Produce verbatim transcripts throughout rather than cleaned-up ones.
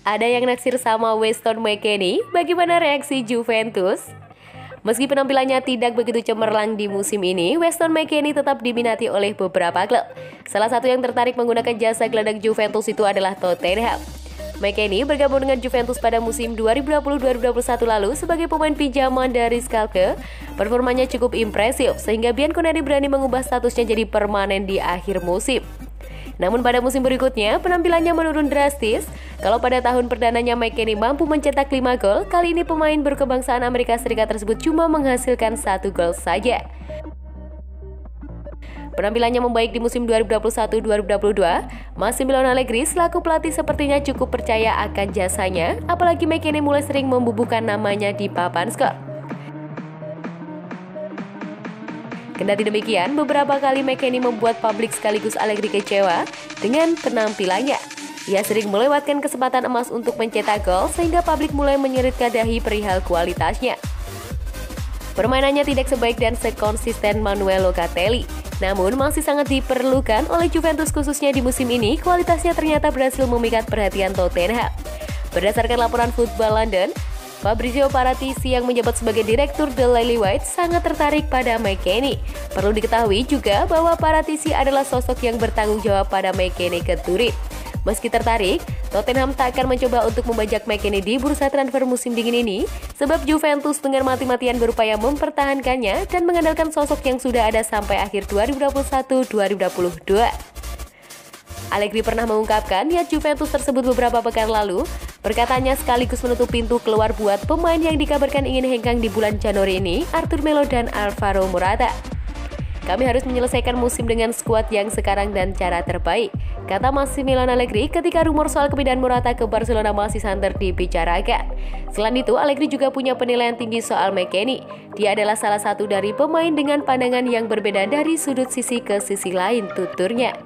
Ada yang naksir sama Weston McKennie? Bagaimana reaksi Juventus? Meski penampilannya tidak begitu cemerlang di musim ini, Weston McKennie tetap diminati oleh beberapa klub. Salah satu yang tertarik menggunakan jasa gelandang Juventus itu adalah Tottenham. McKennie bergabung dengan Juventus pada musim dua ribu dua puluh dua ribu dua puluh satu lalu sebagai pemain pinjaman dari Schalke. Performanya cukup impresif sehingga Bianconeri berani mengubah statusnya jadi permanen di akhir musim. Namun pada musim berikutnya penampilannya menurun drastis. Kalau pada tahun perdananya McKennie mampu mencetak lima gol, kali ini pemain berkebangsaan Amerika Serikat tersebut cuma menghasilkan satu gol saja. Penampilannya membaik di musim dua ribu dua puluh satu dua ribu dua puluh dua. Massimiliano Allegri selaku pelatih sepertinya cukup percaya akan jasanya, apalagi McKennie mulai sering membubuhkan namanya di papan skor. Kendati demikian, beberapa kali McKennie membuat publik sekaligus Allegri kecewa dengan penampilannya. Ia sering melewatkan kesempatan emas untuk mencetak gol sehingga publik mulai menyeritkan dahi perihal kualitasnya. Permainannya tidak sebaik dan sekonsisten Manuel Locatelli, namun masih sangat diperlukan oleh Juventus khususnya di musim ini. Kualitasnya ternyata berhasil memikat perhatian Tottenham. Berdasarkan laporan Football London, Fabrizio Paratici yang menjabat sebagai direktur The Lily White sangat tertarik pada McKennie. Perlu diketahui juga bahwa Paratici adalah sosok yang bertanggung jawab pada McKennie ke Turin. Meski tertarik, Tottenham tak akan mencoba untuk membajak McKennie di bursa transfer musim dingin ini, sebab Juventus dengan mati-matian berupaya mempertahankannya dan mengandalkan sosok yang sudah ada sampai akhir dua ribu dua puluh satu dua ribu dua puluh dua. Allegri pernah mengungkapkan niat Juventus tersebut beberapa pekan lalu. Perkataannya sekaligus menutup pintu keluar buat pemain yang dikabarkan ingin hengkang di bulan Januari ini, Arthur Melo dan Alvaro Morata. Kami harus menyelesaikan musim dengan skuad yang sekarang dan cara terbaik, kata Massimiliano Allegri ketika rumor soal kepindahan Morata ke Barcelona masih santer dibicarakan. Selain itu, Allegri juga punya penilaian tinggi soal McKennie. Dia adalah salah satu dari pemain dengan pandangan yang berbeda dari sudut sisi ke sisi lain, tuturnya.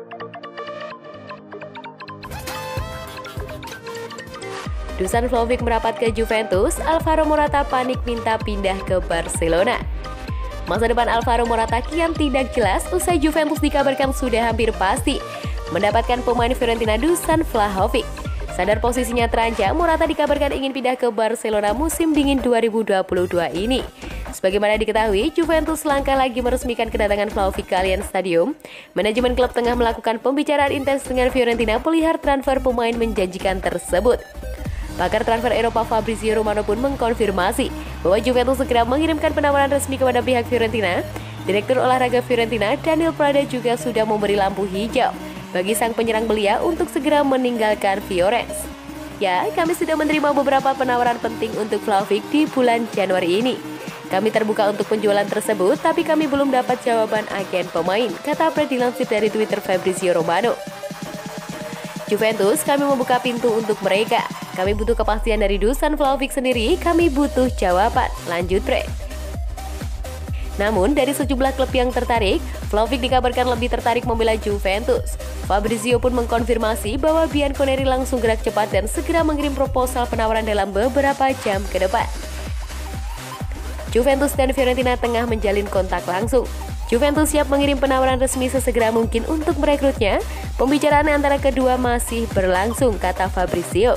Dusan Vlahovic merapat ke Juventus, Alvaro Morata panik minta pindah ke Barcelona. Masa depan Alvaro Morata kian tidak jelas usai Juventus dikabarkan sudah hampir pasti mendapatkan pemain Fiorentina Dusan Vlahovic. Sadar posisinya terancam, Morata dikabarkan ingin pindah ke Barcelona musim dingin dua ribu dua puluh dua ini. Sebagaimana diketahui, Juventus langkah lagi meresmikan kedatangan Vlahovic ke Allianz Stadium. Manajemen klub tengah melakukan pembicaraan intens dengan Fiorentina pelihar transfer pemain menjanjikan tersebut. Pakar transfer Eropa Fabrizio Romano pun mengkonfirmasi bahwa Juventus segera mengirimkan penawaran resmi kepada pihak Fiorentina. Direktur olahraga Fiorentina, Daniel Prada, juga sudah memberi lampu hijau bagi sang penyerang belia untuk segera meninggalkan Fiorens. Ya, kami sudah menerima beberapa penawaran penting untuk Vlahovic di bulan Januari ini. Kami terbuka untuk penjualan tersebut, tapi kami belum dapat jawaban agen pemain, kata Prada dilansir dari Twitter Fabrizio Romano. Juventus, kami membuka pintu untuk mereka. Kami butuh kepastian dari Dusan Vlahovic sendiri, kami butuh jawaban, lanjut Fred. Namun, dari sejumlah klub yang tertarik, Vlahovic dikabarkan lebih tertarik membela Juventus. Fabrizio pun mengkonfirmasi bahwa Bianconeri langsung gerak cepat dan segera mengirim proposal penawaran dalam beberapa jam ke depan. Juventus dan Fiorentina tengah menjalin kontak langsung. Juventus siap mengirim penawaran resmi sesegera mungkin untuk merekrutnya. Pembicaraan antara kedua masih berlangsung, kata Fabrizio.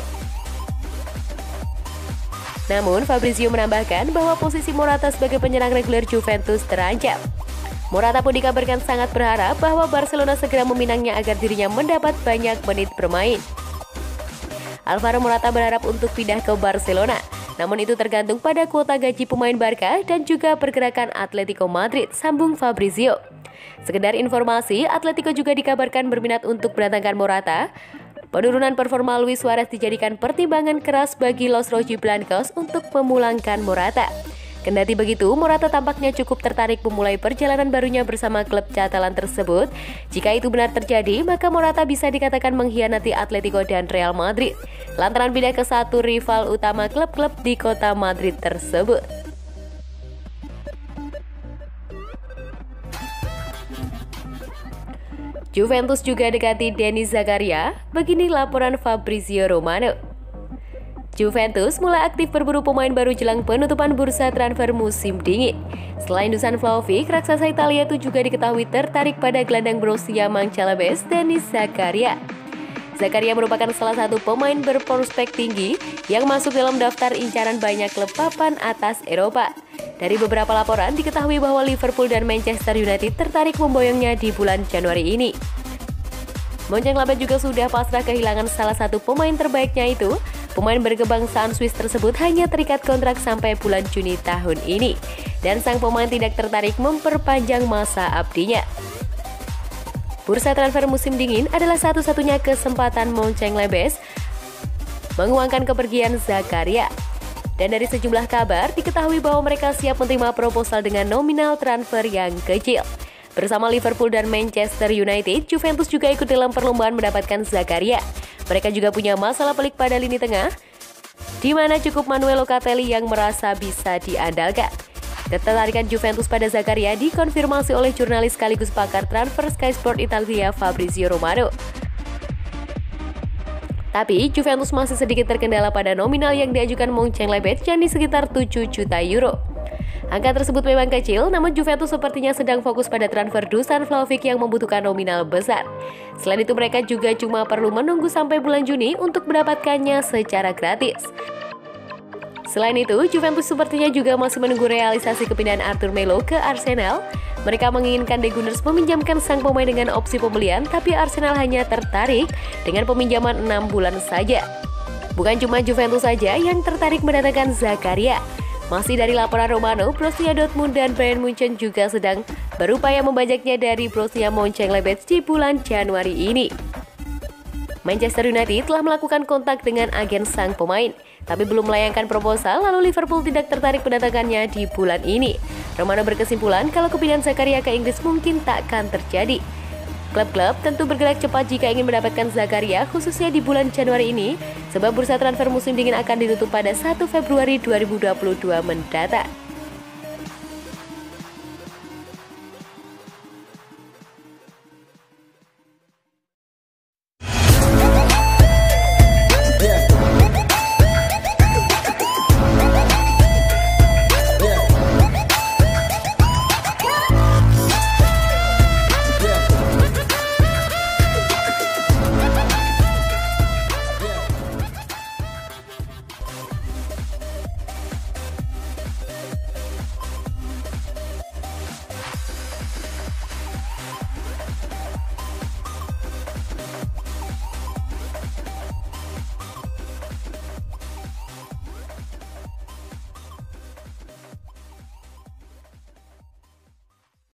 Namun, Fabrizio menambahkan bahwa posisi Morata sebagai penyerang reguler Juventus terancam. Morata pun dikabarkan sangat berharap bahwa Barcelona segera meminangnya agar dirinya mendapat banyak menit bermain. Alvaro Morata berharap untuk pindah ke Barcelona, namun itu tergantung pada kuota gaji pemain Barca dan juga pergerakan Atletico Madrid, sambung Fabrizio. Sekedar informasi, Atletico juga dikabarkan berminat untuk mendatangkan Morata. Penurunan performa Luis Suarez dijadikan pertimbangan keras bagi Los Rojiblancos untuk memulangkan Morata. Kendati begitu, Morata tampaknya cukup tertarik memulai perjalanan barunya bersama klub Catalan tersebut. Jika itu benar terjadi, maka Morata bisa dikatakan mengkhianati Atletico dan Real Madrid, lantaran pindah ke satu rival utama klub-klub di kota Madrid tersebut. Juventus juga dekati Denis Zakaria, begini laporan Fabrizio Romano. Juventus mulai aktif berburu pemain baru jelang penutupan bursa transfer musim dingin. Selain Dusan Vlahovic, raksasa Italia itu juga diketahui tertarik pada gelandang Borussia Mönchengladbach Denis Zakaria. Zakaria merupakan salah satu pemain berprospek tinggi yang masuk dalam daftar incaran banyak klub papan atas Eropa. Dari beberapa laporan diketahui bahwa Liverpool dan Manchester United tertarik memboyongnya di bulan Januari ini. Mönchengladbach juga sudah pasrah kehilangan salah satu pemain terbaiknya itu. Pemain berkebangsaan Swiss tersebut hanya terikat kontrak sampai bulan Juni tahun ini. Dan sang pemain tidak tertarik memperpanjang masa abdinya. Bursa transfer musim dingin adalah satu-satunya kesempatan Mönchengladbach menguangkan kepergian Zakaria. Dan dari sejumlah kabar, diketahui bahwa mereka siap menerima proposal dengan nominal transfer yang kecil. Bersama Liverpool dan Manchester United, Juventus juga ikut dalam perlombaan mendapatkan Zakaria. Mereka juga punya masalah pelik pada lini tengah, di mana cukup Manuel Locatelli yang merasa bisa diandalkan. Ketertarikan Juventus pada Zakaria dikonfirmasi oleh jurnalis sekaligus pakar transfer Sky Sport Italia Fabrizio Romano. Tapi Juventus masih sedikit terkendala pada nominal yang diajukan Mönchengladbach, yakni sekitar tujuh juta euro. Angka tersebut memang kecil, namun Juventus sepertinya sedang fokus pada transfer Dusan Vlahovic yang membutuhkan nominal besar. Selain itu mereka juga cuma perlu menunggu sampai bulan Juni untuk mendapatkannya secara gratis. Selain itu, Juventus sepertinya juga masih menunggu realisasi kepindahan Arthur Melo ke Arsenal. Mereka menginginkan The Gunners meminjamkan sang pemain dengan opsi pembelian, tapi Arsenal hanya tertarik dengan peminjaman enam bulan saja. Bukan cuma Juventus saja yang tertarik mendatangkan Zakaria. Masih dari laporan Romano, Borussia Dortmund dan Bayern Munchen juga sedang berupaya membajaknya dari Borussia Mönchengladbach di bulan Januari ini. Manchester United telah melakukan kontak dengan agen sang pemain, tapi belum melayangkan proposal, lalu Liverpool tidak tertarik mendatangkannya di bulan ini. Romano berkesimpulan kalau kepindahan Zakaria ke Inggris mungkin tak akan terjadi. Klub-klub tentu bergerak cepat jika ingin mendapatkan Zakaria, khususnya di bulan Januari ini, sebab bursa transfer musim dingin akan ditutup pada satu Februari dua ribu dua puluh dua mendatang.